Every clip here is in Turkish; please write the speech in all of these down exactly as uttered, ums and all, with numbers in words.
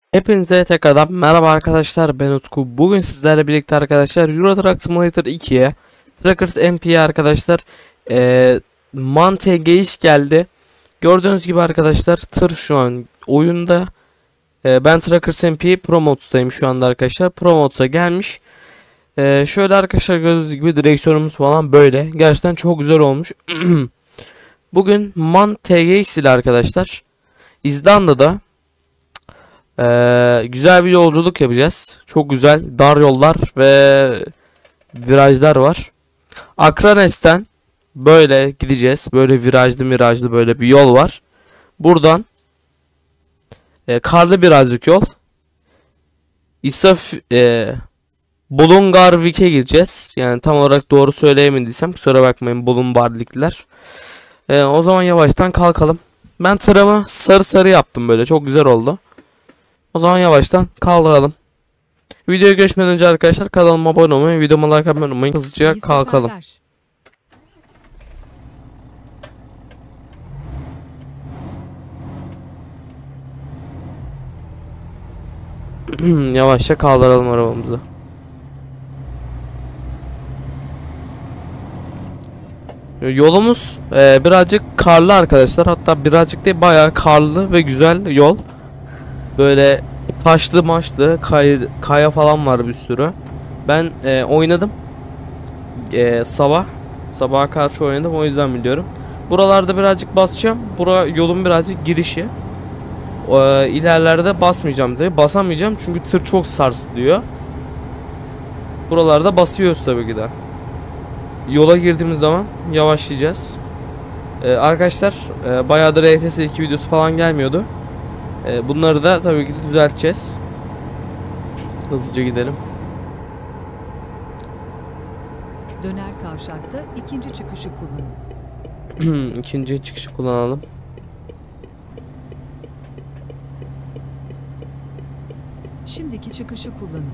Hepinize tekrardan merhaba arkadaşlar, ben Utku. Bugün sizlerle birlikte arkadaşlar Euro Truck Simulator ikiye Truckers M P'ye arkadaşlar ee, MAN T G X geldi. Gördüğünüz gibi arkadaşlar tır şu an oyunda. E, ben Truckers M P Pro Modes'tayım şu anda arkadaşlar. Pro Modes'a gelmiş. E, şöyle arkadaşlar gördüğünüz gibi direksiyonumuz falan böyle. Gerçekten çok güzel olmuş. Bugün MAN T G X ile arkadaşlar İzlanda'da Ee, güzel bir yolculuk yapacağız. Çok güzel dar yollar ve virajlar var. Akranes'ten böyle gideceğiz. Böyle virajlı virajlı böyle bir yol var. Buradan e, karlı birazcık yol. İsaf e, Bolungarvik'e gireceğiz. Yani tam olarak doğru söyleyemediysem kusura bakmayın Bolungarvikliler. E, o zaman yavaştan kalkalım. Ben tırımı sarı sarı yaptım böyle. Çok güzel oldu. O zaman yavaştan kaldıralım. Videoya geçmeden önce arkadaşlar kanalıma abone olmayı, videoma like atmayı unutmayın. Hızlıca İyi kalkalım. Yavaşça kaldıralım arabamızı. Yolumuz e, birazcık karlı arkadaşlar. Hatta birazcık değil, bayağı karlı ve güzel yol. Böyle taşlı maçlı kay, kaya falan var bir sürü. Ben e, oynadım e, sabah sabaha karşı oynadım, o yüzden biliyorum. Buralarda birazcık basacağım. Bura yolun birazcık girişi. E, ilerlerde basmayacağım tabi, basamayacağım çünkü tır çok sarsılıyor. Buralarda basıyoruz tabii ki de. Yola girdiğimiz zaman yavaşlayacağız. E, arkadaşlar e, bayağıdır R T S iki videosu falan gelmiyordu. E, bunları da tabii ki de düzelteceğiz. Hızlıca gidelim. Döner kavşakta ikinci çıkışı kullanın. İkinci çıkışı kullanalım. Şimdiki çıkışı kullanın.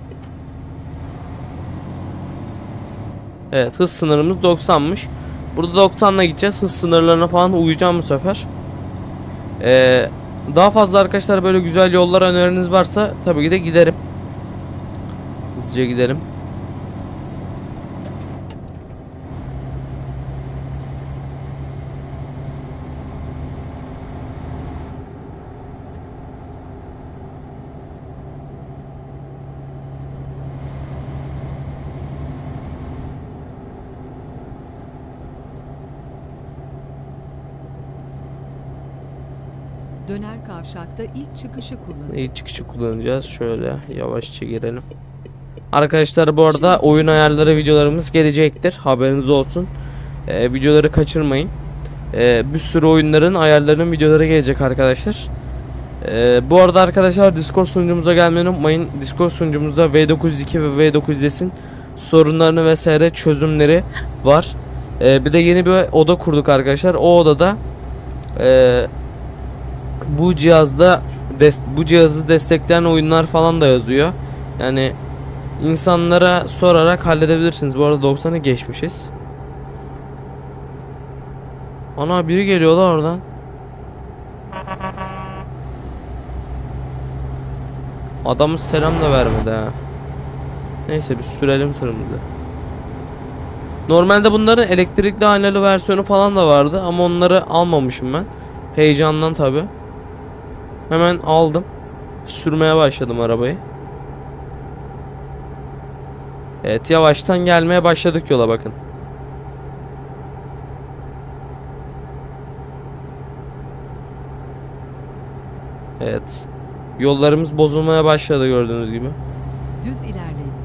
Evet, hız sınırımız doksanmış. Burada doksanla gideceğiz. Hız sınırlarına falan uyacağım bu sefer. Ee, daha fazla arkadaşlar böyle güzel yollar öneriniz varsa tabii ki de giderim. Hızlıca gidelim. Döner kavşakta ilk çıkışı kullanın. İlk çıkışı kullanacağız. Şöyle yavaşça girelim. Arkadaşlar bu arada oyun ayarları videolarımız gelecektir. Haberiniz olsun. Ee, videoları kaçırmayın. Ee, bir sürü oyunların ayarlarının videoları gelecek arkadaşlar. Ee, bu arada arkadaşlar Discord sunucumuza gelmeyi unutmayın. Discord sunucumuzda V dokuz yüz iki ve V dokuz yüz S'in sorunlarını vesaire çözümleri var. Ee, bir de yeni bir oda kurduk arkadaşlar. O odada e, bu cihazda bu cihazı destekleyen oyunlar falan da yazıyor. Yani insanlara sorarak halledebilirsiniz. Bu arada doksanı geçmişiz. Ana biri geliyor lan oradan. Adamı selam da vermedi ha. Neyse biz sürelim tırımızı. Normalde bunların elektrikli aynalı versiyonu falan da vardı ama onları almamışım ben. Heyecandan tabi. Hemen aldım. Sürmeye başladım arabayı. Evet, yavaştan gelmeye başladık yola, bakın. Evet. Yollarımız bozulmaya başladı gördüğünüz gibi. Düz ilerleyin.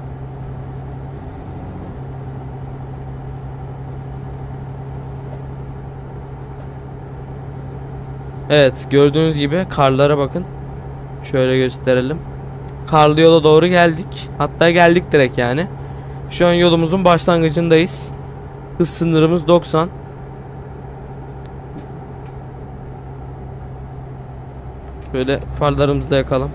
Evet, gördüğünüz gibi karlara bakın. Şöyle gösterelim. Karlı yola doğru geldik. Hatta geldik direkt yani. Şu an yolumuzun başlangıcındayız. Hız sınırımız doksan. Böyle farlarımızı da yakalım.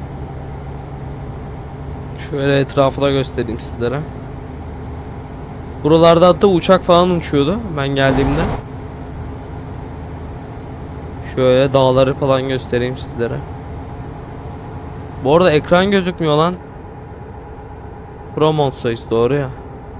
Şöyle etrafı da göstereyim sizlere. Buralarda hatta uçak falan uçuyordu ben geldiğimde. Şöyle dağları falan göstereyim sizlere. Bu arada ekran gözükmüyor lan. Pro mod sayısı doğru ya.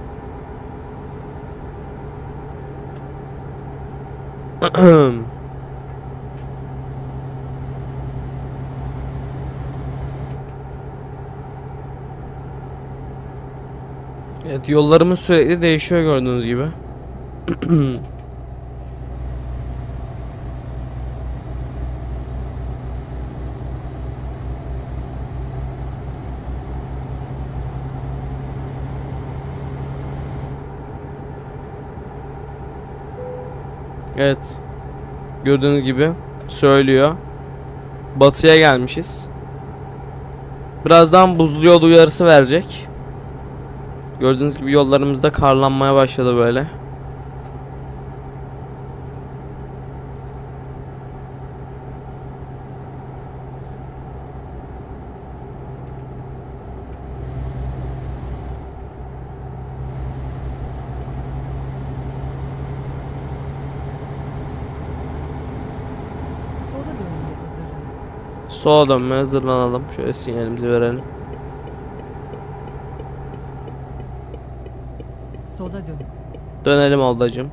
Evet, yollarımız sürekli değişiyor gördüğünüz gibi. Evet. Gördüğünüz gibi söylüyor. Batıya gelmişiz. Birazdan buzlu yol uyarısı verecek. Gördüğünüz gibi yollarımızda karlanmaya başladı böyle. Sola dönmeye hazırlanın. Sola dönmeye hazırlanalım. Şöyle sinyalimizi verelim. Sola dönün. Dönelim ablacığım.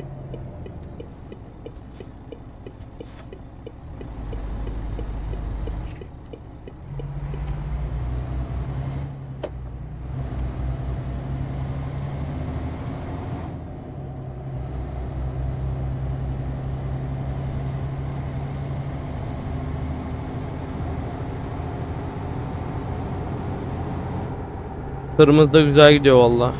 Tırımız da güzel gidiyor valla.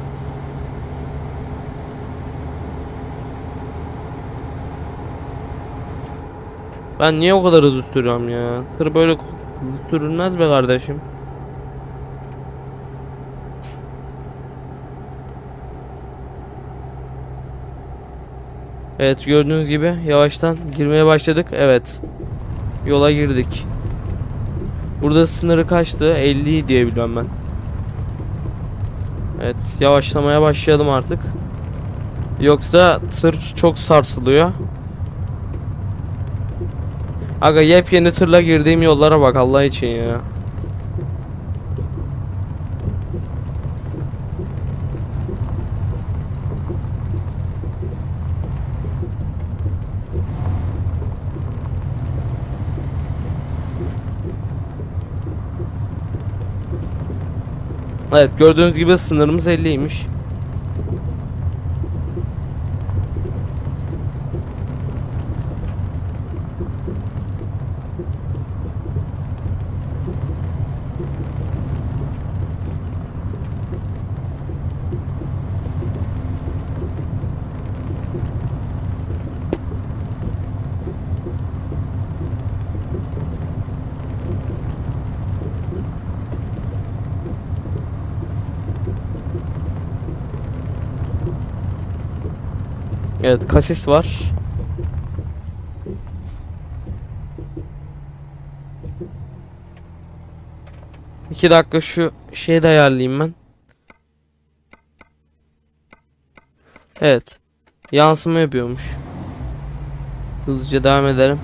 Ben niye o kadar hızlı sürüyorum ya? Tır böyle hızlı sürülmez be kardeşim. Evet, gördüğünüz gibi yavaştan girmeye başladık. Evet. Yola girdik. Burada sınırı kaçtı? elli diye biliyorum ben. Evet, yavaşlamaya başlayalım artık. Yoksa tır çok sarsılıyor. Aga, yepyeni tırla girdiğim yollara bak Allah için ya. Evet, gördüğünüz gibi sınırımız elliymiş. Evet, kasis var. İki dakika şu şeyi de ayarlayayım ben. Evet. Yansıma yapıyormuş. Hızlıca devam edelim.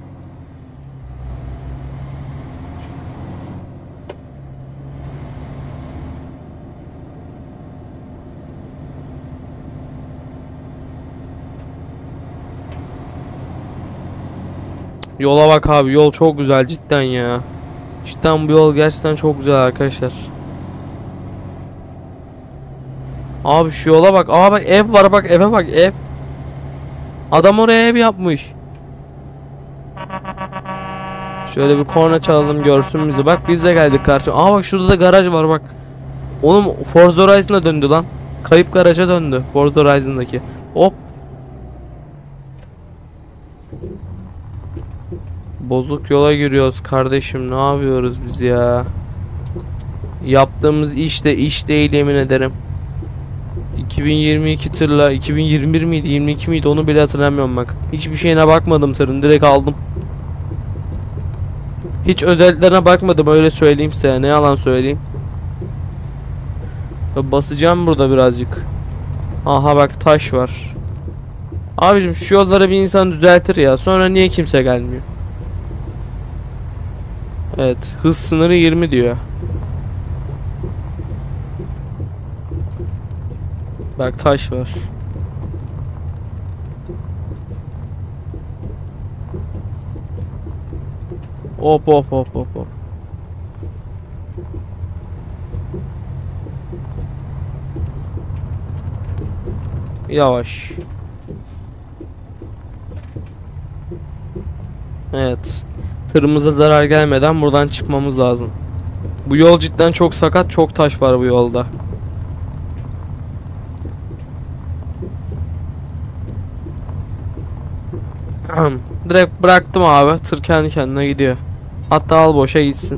Yola bak abi, yol çok güzel cidden ya. Cidden bu yol gerçekten çok güzel arkadaşlar. Abi şu yola bak. Aa bak, ev var, bak eve bak, ev. Adam oraya ev yapmış. Şöyle bir korna çalalım, görsün bizi. Bak biz de geldik karşı. Aa bak, şurada da garaj var bak. Oğlum Forza Horizon'a döndü lan. Kayıp garaja döndü Forza Horizon'daki. Hop. Bozuk yola giriyoruz kardeşim, ne yapıyoruz biz ya? Yaptığımız iş de iş değil, yemin ederim. iki bin yirmi iki tırla, iki bin yirmi bir miydi yirmi iki miydi onu bile hatırlamıyorum bak. Hiçbir şeyine bakmadım tırın, direkt aldım. Hiç özelliklerine bakmadım, öyle söyleyeyim size, ne yalan söyleyeyim. Basacağım burada birazcık. Aha bak taş var. Abicim şu yolları bir insan düzeltir ya. Sonra niye kimse gelmiyor? Evet, hız sınırı yirmi diyor. Bak taş var. Hop hop hop hop hop. Yavaş. Evet. Tırımıza zarar gelmeden buradan çıkmamız lazım. Bu yol cidden çok sakat, çok taş var bu yolda. Direkt bıraktım abi. Tır kendi kendine gidiyor. Hatta al boşa gitsin.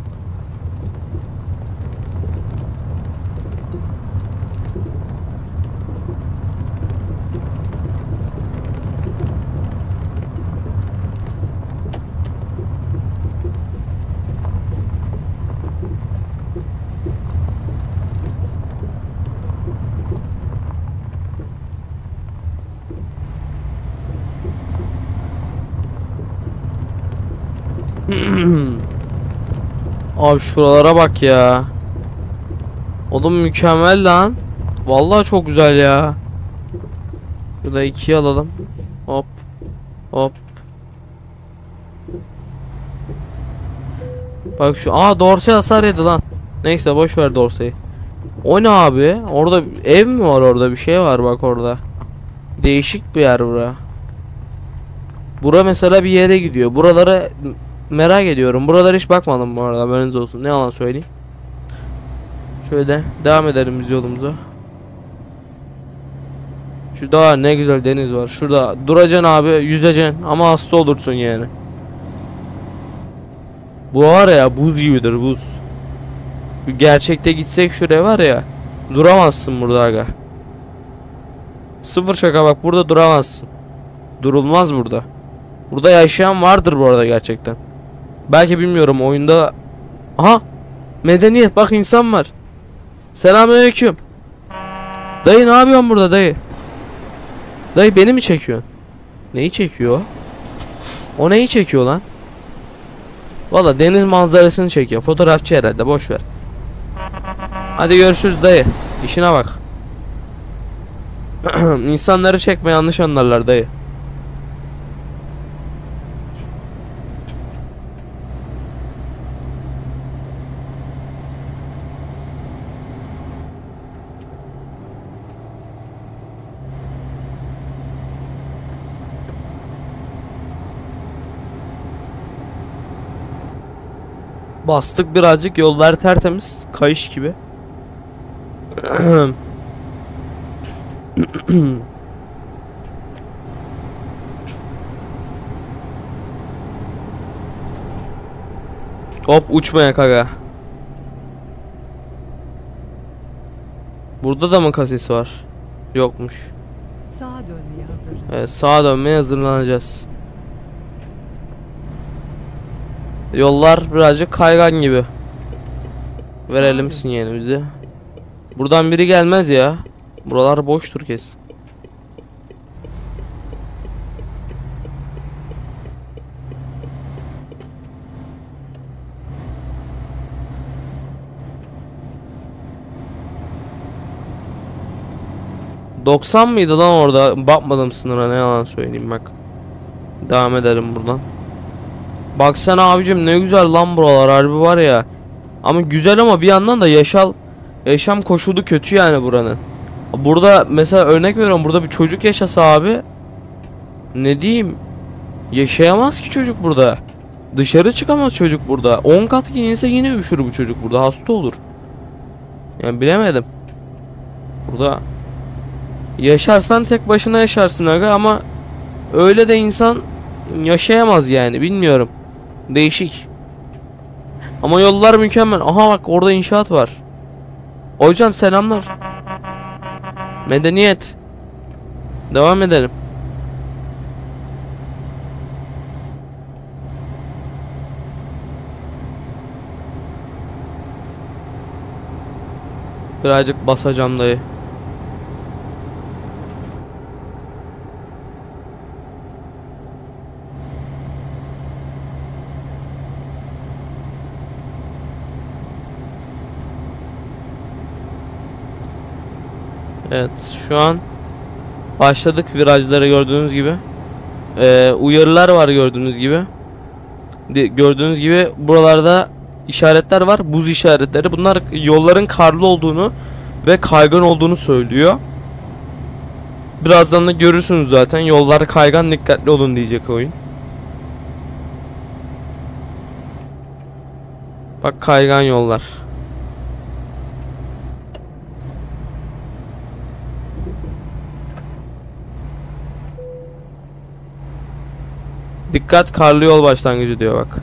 Abi şuralara bak ya. Oğlum mükemmel lan. Vallahi çok güzel ya. Burada ikiye alalım. Hop. Hop. Bak şu. Aa Dorsey hasar yedi lan. Neyse boş ver Dorsey'i. O ne abi? Orada ev mi var, orada bir şey var bak orada. Değişik bir yer bura. Bura mesela bir yere gidiyor. Buralara merak ediyorum. Buralara hiç bakmadım bu arada. Haberiniz olsun. Ne yalan söyleyeyim. Şöyle devam edelim biz yolumuza. Şurada ne güzel deniz var. Şurada duracaksın abi, yüzeceksin ama hasta olursun yani. Bu var ya, buz gibidir, buz. Bir gerçekte gitsek şuraya var ya, duramazsın burada aga. Sıfır şaka bak, burada duramazsın. Durulmaz burada. Burada yaşayan vardır bu arada gerçekten. Belki bilmiyorum oyunda. Aha medeniyet, bak insan var. Selamünaleyküm. Dayı ne yapıyorsun burada dayı? Dayı beni mi çekiyorsun? Neyi çekiyor? O neyi çekiyor lan? Valla deniz manzarasını çekiyor. Fotoğrafçı herhalde, boş ver. Hadi görüşürüz dayı. İşine bak. İnsanları çekme, yanlış anlarlar dayı. Bastık birazcık, yollar tertemiz, kayış gibi. Hop uçmaya kaga. Burada da mı kasis var? Yokmuş. Sağa dönmeye hazırlan. Evet, sağa dönmeye hazırlanacağız. Yollar birazcık kaygan gibi. Verelim sinyalimizi. Buradan biri gelmez ya. Buralar boştur kesin. doksan mıydı lan orada? Bakmadım sınıra, ne yalan söyleyeyim bak. Devam edelim buradan. Baksana abicim, ne güzel lan buralar, harbi var ya. Ama güzel, ama bir yandan da yaşal yaşam koşulu kötü yani buranın. Burada mesela örnek veriyorum, burada bir çocuk yaşasa abi, ne diyeyim, yaşayamaz ki çocuk burada. Dışarı çıkamaz çocuk burada. on kat giyinse yine üşür bu çocuk burada, hasta olur. Yani bilemedim. Burada yaşarsan tek başına yaşarsın aga, ama öyle de insan yaşayamaz yani, bilmiyorum. Değişik. Ama yollar mükemmel. Aha bak orada inşaat var. Hocam selamlar. Medeniyet. Devam edelim. Birazcık basacağım dayı. Evet, şu an başladık virajlara gördüğünüz gibi. Ee, uyarılar var gördüğünüz gibi. De, gördüğünüz gibi buralarda işaretler var. Buz işaretleri. Bunlar yolların karlı olduğunu ve kaygan olduğunu söylüyor. Birazdan da görürsünüz zaten. Yollar kaygan, dikkatli olun diyecek oyun. Bak, kaygan yollar. Dikkat, karlı yol başlangıcı diyor bak.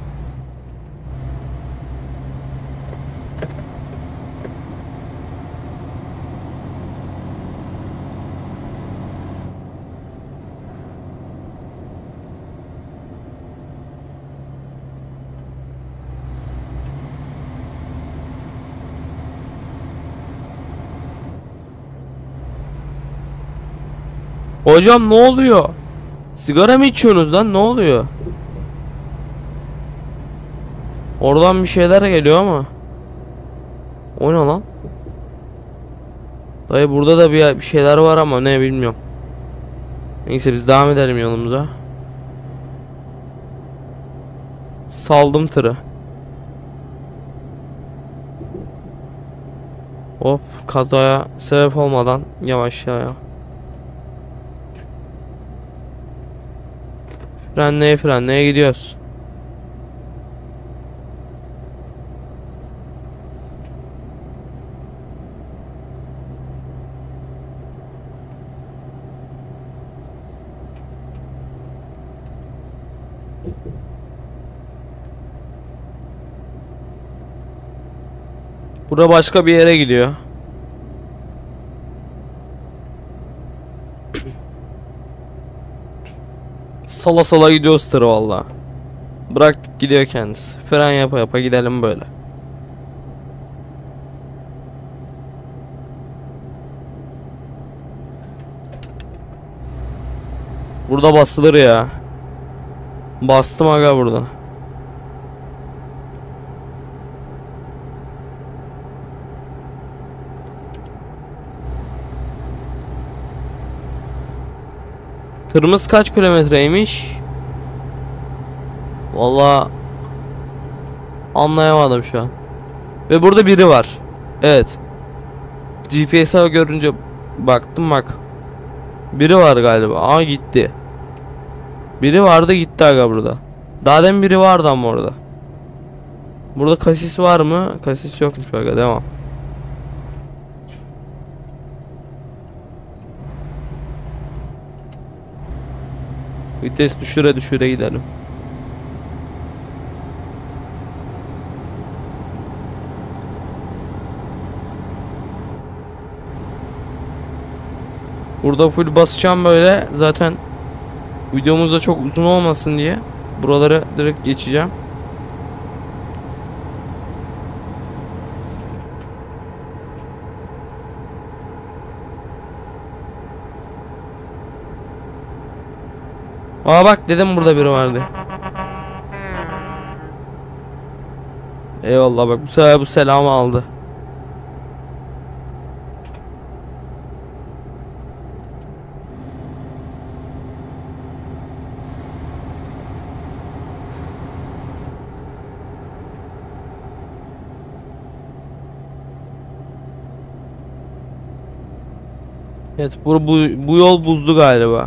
Hocam ne oluyor? Sigara mı içiyorsunuz lan? Ne oluyor? Oradan bir şeyler geliyor ama. O ne lan? Dayı, burada da bir, bir şeyler var ama ne bilmiyorum. Neyse, biz devam edelim yolumuza. Saldım tırı. Hop, kazaya sebep olmadan yavaş ya. Frenleye frenleye gidiyoruz. Bura başka bir yere gidiyor. Sala sala gidiyoruz tırı valla. Bıraktık gidiyor kendisi. Fren yapa yapa gidelim böyle. Burada basılır ya. Bastım aga burada. Tırımız kaç kilometreymiş? Vallahi anlayamadım şu an. Ve burada biri var. Evet. G P S'e görünce baktım bak. Biri var galiba. Aa, gitti. Biri vardı, gitti aga burada. Daha demin biri vardı ama orada. Burada kasis var mı? Kasis yokmuş aga, devam. Vites düşüre düşüre gidelim. Burada full basacağım böyle. Zaten videomuz da çok uzun olmasın diye buraları direkt geçeceğim. Aa bak, dedim burada biri vardı. Eyvallah, bak bu sefer bu selamı aldı. Evet, bu, bu, bu yol buzlu galiba.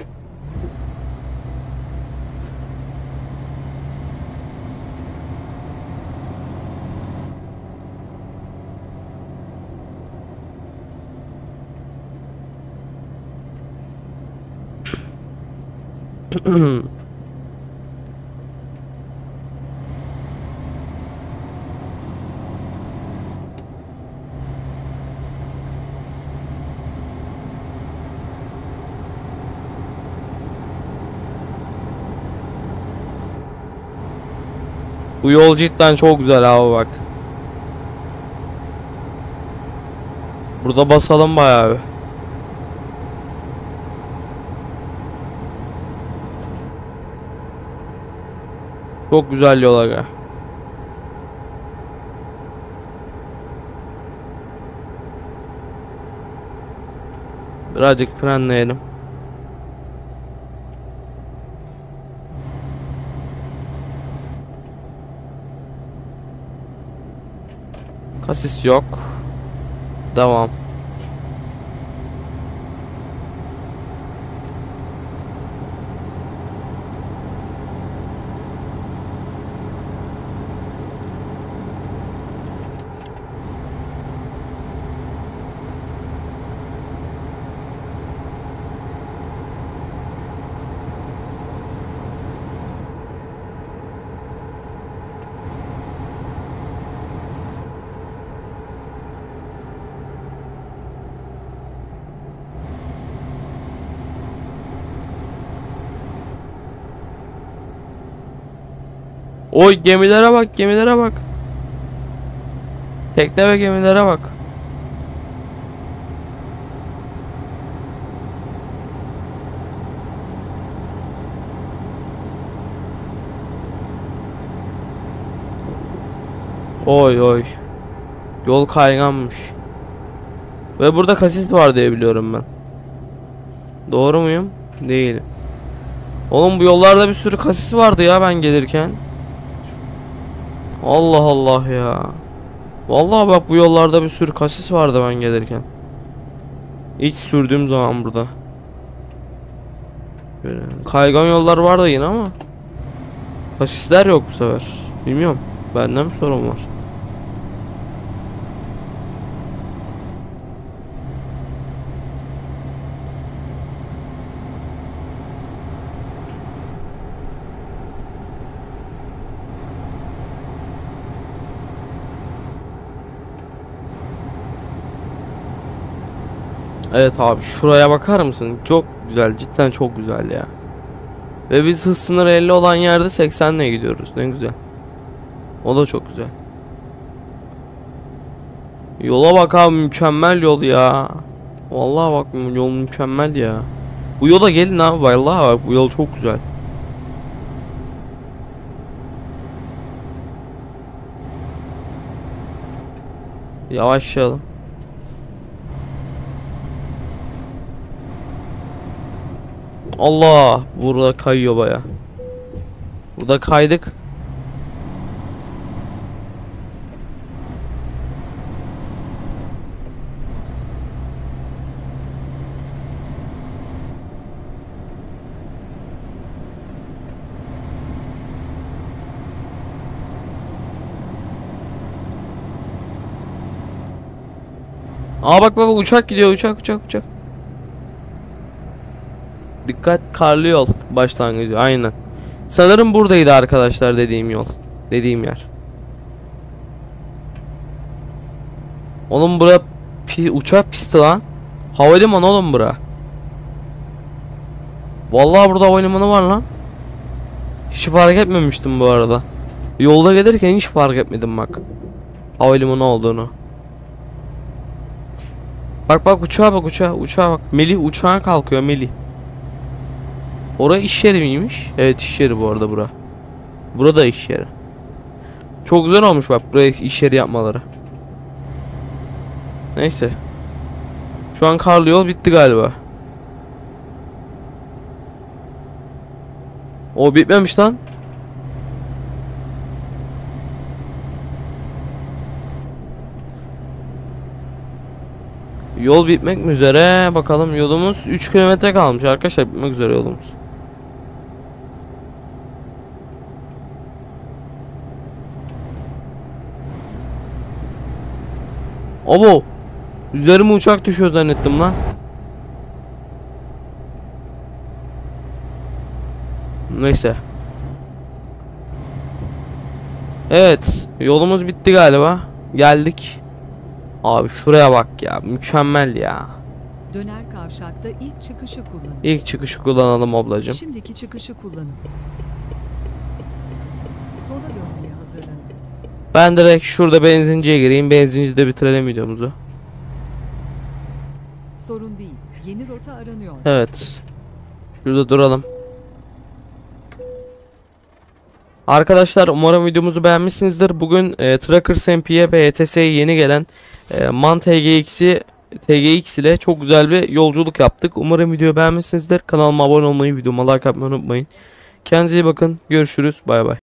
Bu yol cidden çok güzel abi bak. Burada basalım bayağı bir. Çok güzel yol aga. Birazcık frenleyelim. Kasis yok. Devam. Oy, gemilere bak, gemilere bak. Tekne ve gemilere bak. Oy oy. Yol kayganmış. Ve burada kasis var diye biliyorum ben. Doğru muyum? Değilim. Oğlum bu yollarda bir sürü kasis vardı ya ben gelirken. Allah Allah ya. Vallahi bak bu yollarda bir sürü kasis vardı ben gelirken. İlk sürdüğüm zaman burada. Böyle kaygan yollar vardı yine ama kasisler yok bu sefer. Bilmiyorum. Benden mi sorun var? Evet abi, şuraya bakar mısın? Çok güzel, cidden çok güzel ya. Ve biz hız sınırı elli olan yerde seksenle gidiyoruz. Ne güzel. O da çok güzel. Yola bak abi, mükemmel yol ya. Vallahi bak, yol mükemmel ya. Bu yola gelin abi, vallahi bak bu yol çok güzel. Yavaşlayalım. Allah, burada kayıyor baya. Burada kaydık. Aa bak bak, uçak gidiyor, uçak uçak uçak. Dikkat, karlı yol başlangıcı, aynen. Sanırım buradaydı arkadaşlar dediğim yol. Dediğim yer. Oğlum bura pi uçak pisti lan. Havalimanı oğlum bura. Vallahi burada havalimanı var lan. Hiç fark etmemiştim bu arada. Yolda gelirken hiç fark etmedim bak. Havalimanı olduğunu. Bak bak, uçağa bak, uçağa uçağa bak. Melih uçağın kalkıyor Melih. Orası iş yeri miymiş? Evet, iş yeri bu arada bura. Burada iş yeri. Çok güzel olmuş bak buraya iş yeri yapmaları. Neyse. Şu an karlı yol bitti galiba. O bitmemiş lan. Yol bitmek mi üzere? Bakalım, yolumuz üç kilometre kalmış arkadaşlar, bitmek üzere yolumuz. Abo, üzerime uçak düşüyor zannettim lan. Neyse. Evet, yolumuz bitti galiba. Geldik. Abi şuraya bak ya, mükemmel ya. Döner kavşakta ilk çıkışı kullanın. İlk çıkışı kullanalım ablacığım. Şimdiki çıkışı kullanın. Sola dönmeye hazırlanın. Ben direkt şurada benzinciye gireyim. Benzincide bitirelim videomuzu. Sorun değil. Yeni rota aranıyor. Evet. Şurada duralım. Arkadaşlar umarım videomuzu beğenmişsinizdir. Bugün e, Trackers M P'ye ve E T S'ye yeni gelen e, MAN T G X'i T G X ile çok güzel bir yolculuk yaptık. Umarım videoyu beğenmişsinizdir. Kanalıma abone olmayı, videoma like atmayı unutmayın. Kendinize iyi bakın. Görüşürüz. Bay bay.